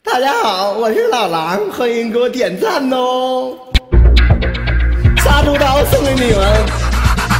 大家好，我是老狼，欢迎给我点赞哦！杀猪刀送给你们。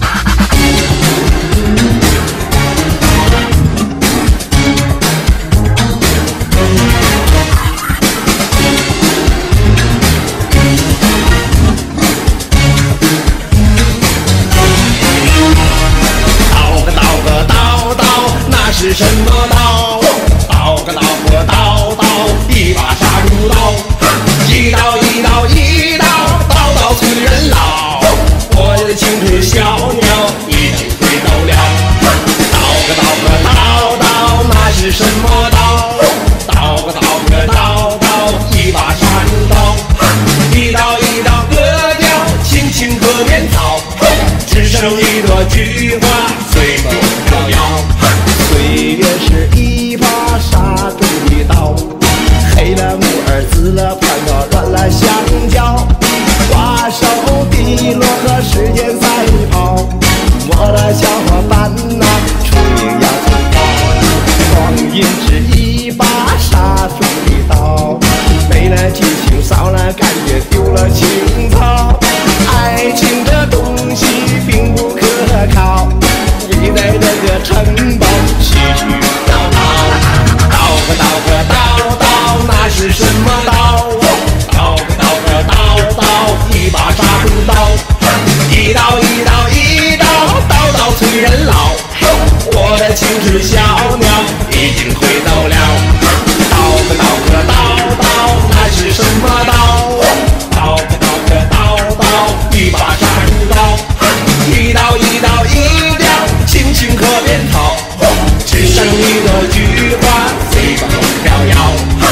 那是什么刀？刀个刀个刀刀，一把杀猪刀，一刀一刀一刀，刀刀催人老。我的青春小鸟已经飞走了。刀个刀个刀刀，那是什么刀？刀个刀个刀刀，一把杀猪刀，一刀一刀割掉青青河边草，只剩一朵菊花随风飘摇。岁月是一把杀猪的刀，黑了木耳，紫了蟠桃，软了香蕉，花手滴落和时间赛跑。我的小伙伴呐，出名要最高。光阴是一把杀猪的刀，没了激情，少了感觉，丢了情操。爱情这东西并不可靠，你在这个城堡絮絮叨叨。刀个刀个刀刀，那是什么刀？刀个刀个刀刀，一把杀猪刀，一刀一刀一刀，刀刀催人老。我的青春小鸟已经飞走了。刀个刀个刀刀，那是什么刀？刀个刀个刀刀，一把杀猪刀，一刀一刀一刀，青青河边草，只剩一朵菊花随风飘摇。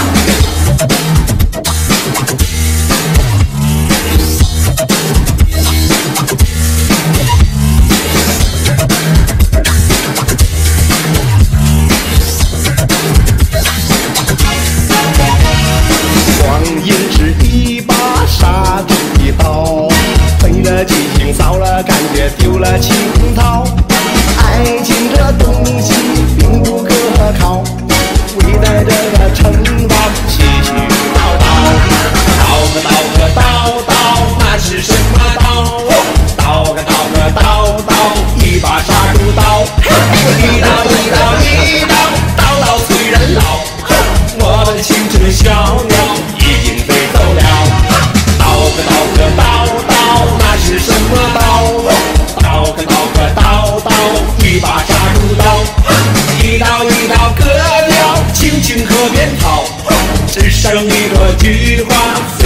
光阴是一把杀猪的刀，没了激情，少了感觉，丢了情操。爱情这东西并不可靠，围在这个城堡絮絮叨叨。刀个刀个刀刀，那是什么刀？刀个刀个刀刀，一把杀猪刀，一刀一刀一刀，刀刀催人老。我的青春小鸟已经飞走了。刀个刀个刀刀，那是什么刀？刀个刀个刀刀，一把杀猪刀，一刀一刀割掉青青河边草，只剩一朵菊花。